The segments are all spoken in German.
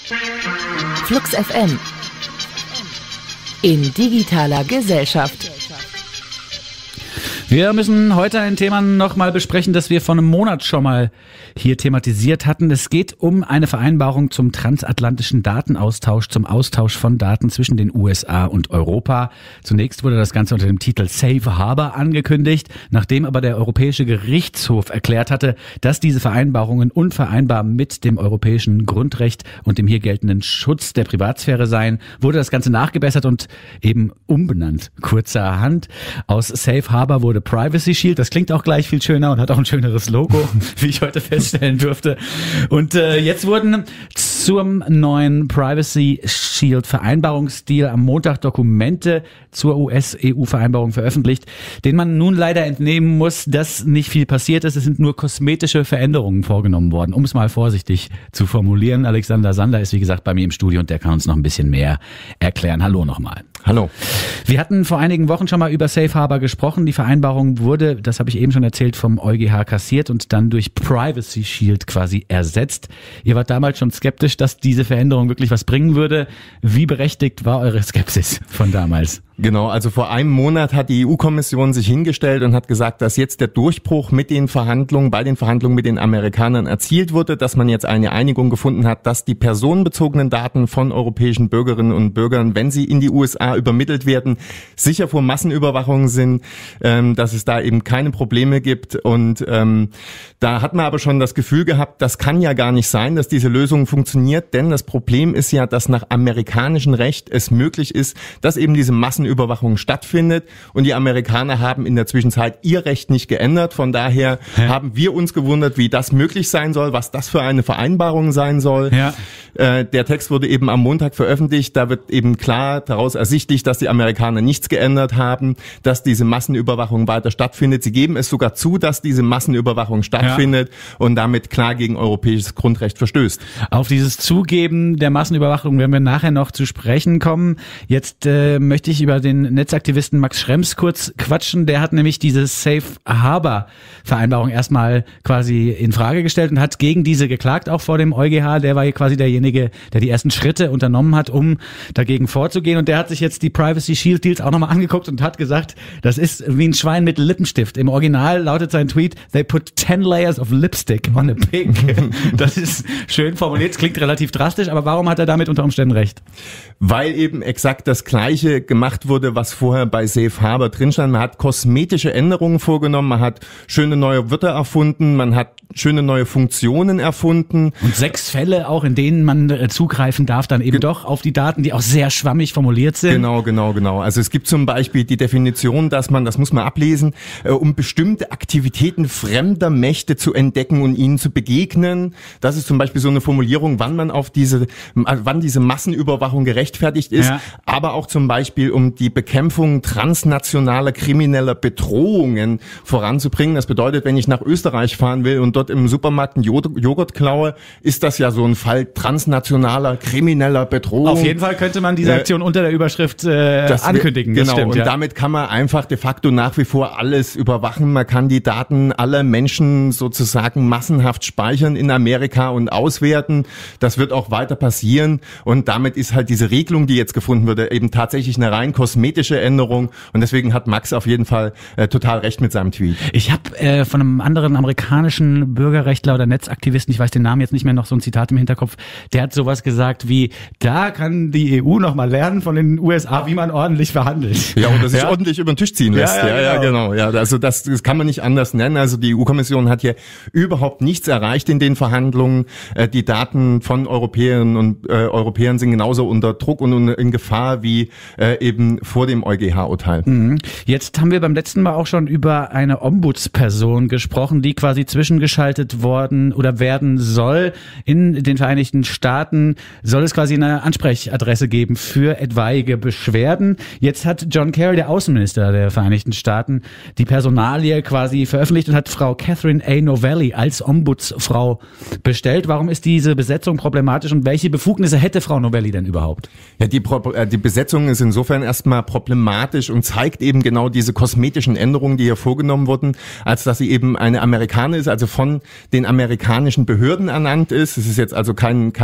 Flux FM in digitaler Gesellschaft. Wir müssen heute ein Thema nochmal besprechen, das wir vor einem Monat schon mal hier thematisiert hatten. Es geht um eine Vereinbarung zum transatlantischen Datenaustausch, zum Austausch von Daten zwischen den USA und Europa. Zunächst wurde das Ganze unter dem Titel Safe Harbor angekündigt, nachdem aber der Europäische Gerichtshof erklärt hatte, dass diese Vereinbarungen unvereinbar mit dem europäischen Grundrecht und dem hier geltenden Schutz der Privatsphäre seien, wurde das Ganze nachgebessert und eben umbenannt. Kurzerhand. Aus Safe Harbor wurde Privacy Shield. Das klingt auch gleich viel schöner und hat auch ein schöneres Logo, wie ich heute feststellen durfte. Und jetzt wurden zum neuen Privacy Shield Vereinbarungsstil am Montag Dokumente zur US-EU-Vereinbarung veröffentlicht, denen man nun leider entnehmen muss, dass nicht viel passiert ist. Es sind nur kosmetische Veränderungen vorgenommen worden, um es mal vorsichtig zu formulieren. Alexander Sander ist, wie gesagt, bei mir im Studio und der kann uns noch ein bisschen mehr erklären. Hallo nochmal. Hallo. Wir hatten vor einigen Wochen schon mal über Safe Harbor gesprochen. Die Vereinbarung wurde, das habe ich eben schon erzählt, vom EuGH kassiert und dann durch Privacy Shield quasi ersetzt. Ihr wart damals schon skeptisch, dass diese Veränderung wirklich was bringen würde. Wie berechtigt war eure Skepsis von damals? Genau, also vor einem Monat hat die EU-Kommission sich hingestellt und hat gesagt, dass jetzt der Durchbruch bei den Verhandlungen mit den Amerikanern erzielt wurde, dass man jetzt eine Einigung gefunden hat, dass die personenbezogenen Daten von europäischen Bürgerinnen und Bürgern, wenn sie in die USA übermittelt werden, sicher vor Massenüberwachung sind, dass es da eben keine Probleme gibt. Und da hat man aber schon das Gefühl gehabt, das kann ja gar nicht sein, dass diese Lösung funktioniert, denn das Problem ist ja, dass nach amerikanischem Recht es möglich ist, dass eben diese Massenüberwachung stattfindet und die Amerikaner haben in der Zwischenzeit ihr Recht nicht geändert. Von daher haben wir uns gewundert, wie das möglich sein soll, was das für eine Vereinbarung sein soll. Ja. Der Text wurde eben am Montag veröffentlicht. Da wird eben klar daraus ersichtlich, dass die Amerikaner nichts geändert haben, dass diese Massenüberwachung weiter stattfindet. Sie geben es sogar zu, dass diese Massenüberwachung stattfindet und damit klar gegen europäisches Grundrecht verstößt. Auf dieses Zugeben der Massenüberwachung werden wir nachher noch zu sprechen kommen. Jetzt möchte ich über den Netzaktivisten Max Schrems kurz quatschen. Der hat nämlich diese Safe Harbor Vereinbarung erstmal quasi in Frage gestellt und hat gegen diese geklagt, auch vor dem EuGH. Der war hier quasi derjenige, der die ersten Schritte unternommen hat, um dagegen vorzugehen. Und der hat sich jetzt die Privacy Shield Deals auch nochmal angeguckt und hat gesagt, das ist wie ein Schwein mit Lippenstift. Im Original lautet sein Tweet, they put 10 layers of lipstick on a pig. Das ist schön formuliert, klingt relativ drastisch, aber warum hat er damit unter Umständen recht? Weil eben exakt das Gleiche gemacht wurde, was vorher bei Safe Harbor drin stand. Man hat kosmetische Änderungen vorgenommen, man hat schöne neue Wörter erfunden, man hat schöne neue Funktionen erfunden. Und 6 Fälle auch, in denen man zugreifen darf, dann eben doch auf die Daten, die auch sehr schwammig formuliert sind. Genau. Also es gibt zum Beispiel die Definition, dass man, das muss man ablesen, um bestimmte Aktivitäten fremder Mächte zu entdecken und ihnen zu begegnen. Das ist zum Beispiel so eine Formulierung, wann diese Massenüberwachung gerechtfertigt ist, aber auch zum Beispiel, um die Bekämpfung transnationaler krimineller Bedrohungen voranzubringen. Das bedeutet, wenn ich nach Österreich fahren will und dort im Supermarkt einen Joghurt klaue, ist das ja so ein Fall transnationaler krimineller Bedrohung. Auf jeden Fall könnte man diese Aktion unter der Überschrift ankündigen. Genau, stimmt, und damit kann man einfach de facto nach wie vor alles überwachen. Man kann die Daten aller Menschen sozusagen massenhaft speichern in Amerika und auswerten. Das wird auch weiter passieren und damit ist halt diese Regelung, die jetzt gefunden wurde, eben tatsächlich eine rein kosmetische Änderung und deswegen hat Max auf jeden Fall total recht mit seinem Tweet. Ich habe von einem anderen amerikanischen Bürgerrechtler oder Netzaktivisten, ich weiß den Namen jetzt nicht mehr, noch so ein Zitat im Hinterkopf, der hat sowas gesagt wie, da kann die EU noch mal lernen von den USA, wie man ordentlich verhandelt. Ja, oder sich ordentlich über den Tisch ziehen lässt. Ja, genau. Ja, also das kann man nicht anders nennen. Also die EU-Kommission hat hier überhaupt nichts erreicht in den Verhandlungen. Die Daten von Europäerinnen und Europäern sind genauso unter Druck und in Gefahr wie eben vor dem EuGH-Urteil. Jetzt haben wir beim letzten Mal auch schon über eine Ombudsperson gesprochen, die quasi zwischengeschaltet worden oder werden soll. In den Vereinigten Staaten soll es quasi eine Ansprechadresse geben für etwaige Beschwerden. Jetzt hat John Kerry, der Außenminister der Vereinigten Staaten, die Personalie quasi veröffentlicht und hat Frau Catherine A. Novelli als Ombudsfrau bestellt. Warum ist diese Besetzung problematisch und welche Befugnisse hätte Frau Novelli denn überhaupt? Ja, die Besetzung ist insofern erstmal problematisch und zeigt eben genau diese kosmetischen Änderungen, die hier vorgenommen wurden, als dass sie eben eine Amerikanerin ist, also von den amerikanischen Behörden ernannt ist. Es ist jetzt also kein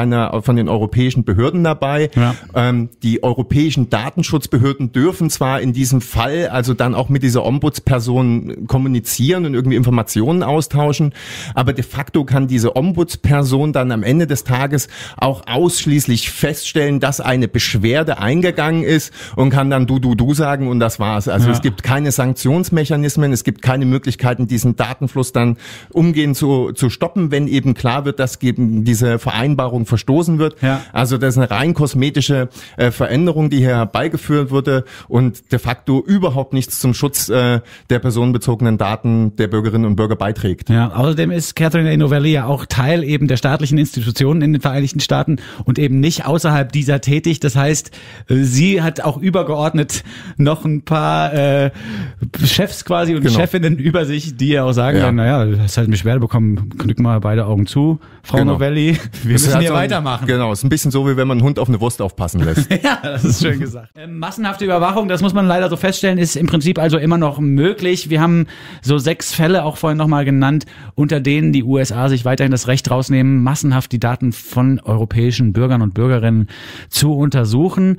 von den europäischen Behörden dabei. Ja. Die europäischen Datenschutzbehörden dürfen zwar in diesem Fall also dann auch mit dieser Ombudsperson kommunizieren und irgendwie Informationen austauschen, aber de facto kann diese Ombudsperson dann am Ende des Tages auch ausschließlich feststellen, dass eine Beschwerde eingegangen ist und kann dann du sagen und das war's. Also es gibt keine Sanktionsmechanismen, es gibt keine Möglichkeiten, diesen Datenfluss dann umgehend zu stoppen, wenn eben klar wird, dass eben diese Vereinbarung verstoßen wird. Ja. Also das ist eine rein kosmetische Veränderung, die hier herbeigeführt wurde und de facto überhaupt nichts zum Schutz der personenbezogenen Daten der Bürgerinnen und Bürger beiträgt. Ja, außerdem ist Catherine A. Novelli ja auch Teil eben der staatlichen Institutionen in den Vereinigten Staaten und eben nicht außerhalb dieser tätig. Das heißt, sie hat auch übergeordnet noch ein paar Chefs quasi und Chefinnen über sich, die ja auch sagen dann, naja, du hast halt eine Beschwerde bekommen, knick mal beide Augen zu, Frau Novelli, wir müssen hier weitermachen. Genau, ist ein bisschen so, wie wenn man einen Hund auf eine Wurst aufpassen lässt. Ja, das ist schön gesagt. Massenhafte Überwachung, das muss man leider so feststellen, ist im Prinzip also immer noch möglich. Wir haben so 6 Fälle auch vorhin nochmal genannt, unter denen die USA sich weiterhin das Recht rausnehmen, massenhaft die Daten von europäischen Bürgern und Bürgerinnen zu untersuchen.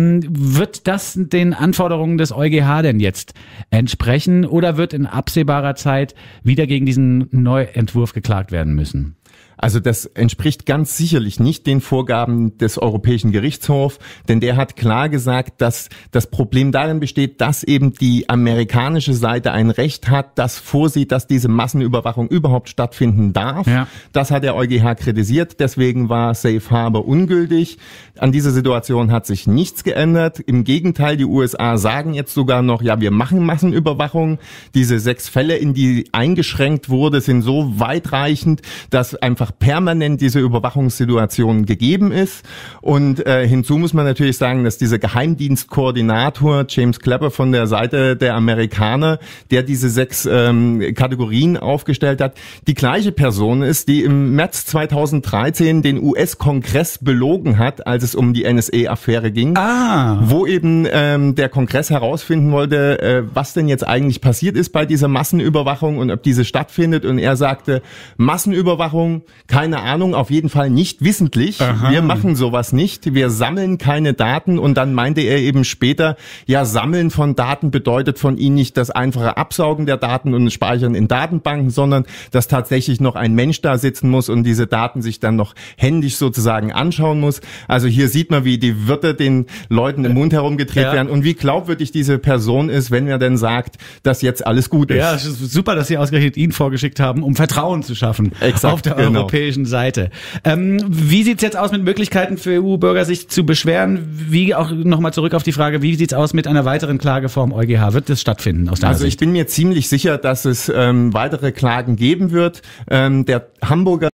Wird das den Anforderungen des EuGH denn jetzt entsprechen oder wird in absehbarer Zeit wieder gegen diesen Neuentwurf geklagt werden müssen? Also das entspricht ganz sicherlich nicht den Vorgaben des Europäischen Gerichtshofs, denn der hat klar gesagt, dass das Problem darin besteht, dass eben die amerikanische Seite ein Recht hat, das vorsieht, dass diese Massenüberwachung überhaupt stattfinden darf. Ja. Das hat der EuGH kritisiert, deswegen war Safe Harbor ungültig. An dieser Situation hat sich nichts geändert. Im Gegenteil, die USA sagen jetzt sogar noch, ja, wir machen Massenüberwachung. Diese 6 Fälle, in die eingeschränkt wurde, sind so weitreichend, dass einfach permanent diese Überwachungssituation gegeben ist. Und hinzu muss man natürlich sagen, dass dieser Geheimdienstkoordinator James Clapper von der Seite der Amerikaner, der diese 6 Kategorien aufgestellt hat, die gleiche Person ist, die im März 2013 den US-Kongress belogen hat, als es um die NSA-Affäre ging, wo eben der Kongress herausfinden wollte, was denn jetzt eigentlich passiert ist bei dieser Massenüberwachung und ob diese stattfindet. Und er sagte, Massenüberwachung, keine Ahnung, auf jeden Fall nicht wissentlich. Aha. Wir machen sowas nicht. Wir sammeln keine Daten. Und dann meinte er eben später, ja, Sammeln von Daten bedeutet von Ihnen nicht das einfache Absaugen der Daten und Speichern in Datenbanken, sondern dass tatsächlich noch ein Mensch da sitzen muss und diese Daten sich dann noch händisch sozusagen anschauen muss. Also hier sieht man, wie die Wörter den Leuten im Mund herumgedreht werden und wie glaubwürdig diese Person ist, wenn er denn sagt, dass jetzt alles gut ist. Ja, es ist super, dass Sie ausgerechnet ihn vorgeschickt haben, um Vertrauen zu schaffen. Exakt, auf der europäischen Seite. Wie sieht's jetzt aus mit Möglichkeiten für EU-Bürger, sich zu beschweren? Wie auch nochmal zurück auf die Frage, wie sieht's aus mit einer weiteren Klage vor dem EuGH? Wird das stattfinden aus deiner Sicht? Also ich bin mir ziemlich sicher, dass es weitere Klagen geben wird. Der Hamburger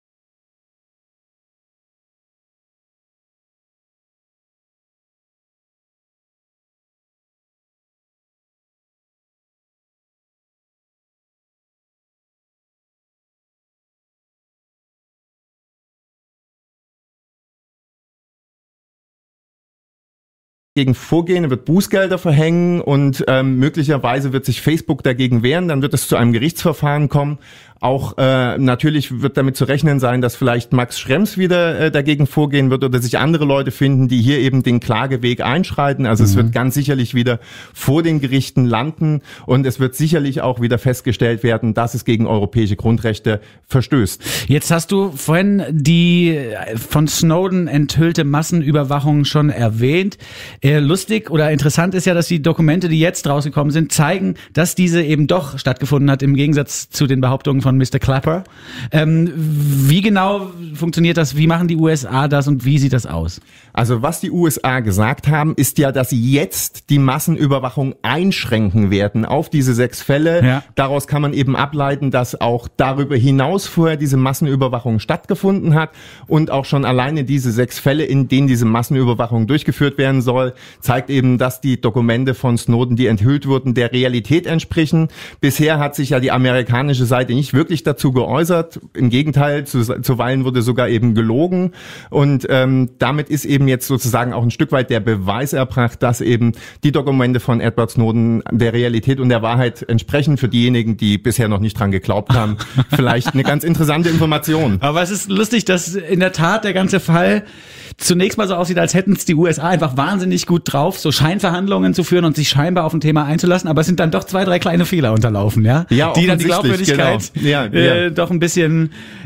gegen vorgehen, er wird Bußgelder verhängen und möglicherweise wird sich Facebook dagegen wehren, dann wird es zu einem Gerichtsverfahren kommen. Auch natürlich wird damit zu rechnen sein, dass vielleicht Max Schrems wieder dagegen vorgehen wird oder sich andere Leute finden, die hier eben den Klageweg einschreiten. Also es wird ganz sicherlich wieder vor den Gerichten landen und es wird sicherlich auch wieder festgestellt werden, dass es gegen europäische Grundrechte verstößt. Jetzt hast du vorhin die von Snowden enthüllte Massenüberwachung schon erwähnt. Lustig oder interessant ist ja, dass die Dokumente, die jetzt rausgekommen sind, zeigen, dass diese eben doch stattgefunden hat, im Gegensatz zu den Behauptungen von Mr. Clapper. Wie genau funktioniert das? Wie machen die USA das und wie sieht das aus? Also was die USA gesagt haben, ist ja, dass sie jetzt die Massenüberwachung einschränken werden auf diese 6 Fälle. Ja. Daraus kann man eben ableiten, dass auch darüber hinaus vorher diese Massenüberwachung stattgefunden hat und auch schon alleine diese 6 Fälle, in denen diese Massenüberwachung durchgeführt werden soll, zeigt eben, dass die Dokumente von Snowden, die enthüllt wurden, der Realität entsprechen. Bisher hat sich ja die amerikanische Seite nicht wirklich dazu geäußert. Im Gegenteil, zuweilen wurde sogar eben gelogen. Und damit ist eben jetzt sozusagen auch ein Stück weit der Beweis erbracht, dass eben die Dokumente von Edward Snowden der Realität und der Wahrheit entsprechen. Für diejenigen, die bisher noch nicht dran geglaubt haben, vielleicht eine ganz interessante Information. Aber es ist lustig, dass in der Tat der ganze Fall zunächst mal so aussieht, als hätten es die USA einfach wahnsinnig gut drauf, so Scheinverhandlungen zu führen und sich scheinbar auf ein Thema einzulassen, aber es sind dann doch 2, 3 kleine Fehler unterlaufen, ja? Ja, die dann die Glaubwürdigkeit genau. doch ein bisschen...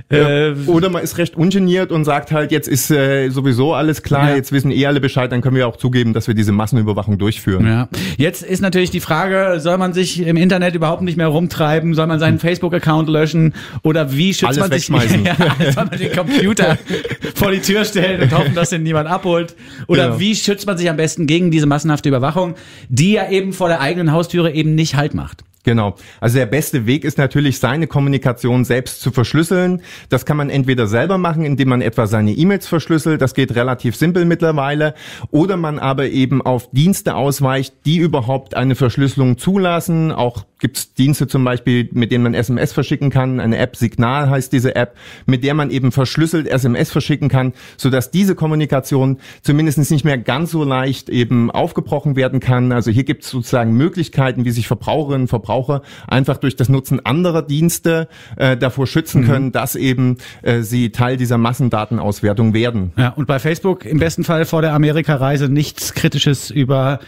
Oder man ist recht ungeniert und sagt halt, jetzt ist sowieso alles klar, jetzt wissen alle Bescheid, dann können wir auch zugeben, dass wir diese Massenüberwachung durchführen. Ja. Jetzt ist natürlich die Frage, soll man sich im Internet überhaupt nicht mehr rumtreiben, soll man seinen Facebook-Account löschen oder wie schützt alles man sich? Soll man den Computer vor die Tür stellen und hoffen, dass den niemand abholt? Oder wie schützt man sich am besten gegen diese massenhafte Überwachung, die ja eben vor der eigenen Haustüre eben nicht Halt macht? Genau. Also der beste Weg ist natürlich, seine Kommunikation selbst zu verschlüsseln. Das kann man entweder selber machen, indem man etwa seine E-Mails verschlüsselt. Das geht relativ simpel mittlerweile. Oder man aber eben auf Dienste ausweicht, die überhaupt eine Verschlüsselung zulassen. Auch gibt's Dienste zum Beispiel, mit denen man SMS verschicken kann. Eine App, Signal heißt diese App, mit der man eben verschlüsselt SMS verschicken kann, sodass diese Kommunikation zumindest nicht mehr ganz so leicht eben aufgebrochen werden kann. Also hier gibt's sozusagen Möglichkeiten, wie sich Verbraucherinnen und Verbraucher einfach durch das Nutzen anderer Dienste davor schützen können, dass eben sie Teil dieser Massendatenauswertung werden. Ja, und bei Facebook im besten Fall vor der Amerikareise nichts Kritisches über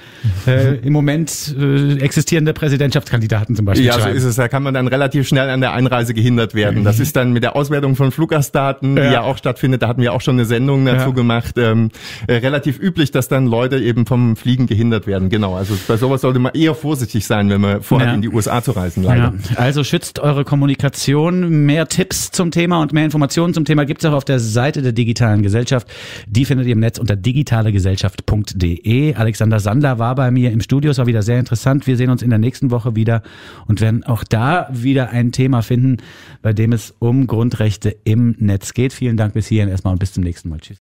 im Moment existierende Präsidentschaftskandidaten zum Beispiel schreiben. Ja, so ist es. Da kann man dann relativ schnell an der Einreise gehindert werden. Das ist dann mit der Auswertung von Fluggastdaten, die ja auch stattfindet, da hatten wir auch schon eine Sendung dazu gemacht, relativ üblich, dass dann Leute eben vom Fliegen gehindert werden. Genau, also bei sowas sollte man eher vorsichtig sein, wenn man vorhat, in die USA zu reisen, leider. Ja, also schützt eure Kommunikation. Mehr Tipps zum Thema und mehr Informationen zum Thema gibt es auch auf der Seite der Digitalen Gesellschaft. Die findet ihr im Netz unter digitalegesellschaft.de. Alexander Sander war bei mir im Studio. Es war wieder sehr interessant. Wir sehen uns in der nächsten Woche wieder und werden auch da wieder ein Thema finden, bei dem es um Grundrechte im Netz geht. Vielen Dank bis hierhin erstmal und bis zum nächsten Mal. Tschüss.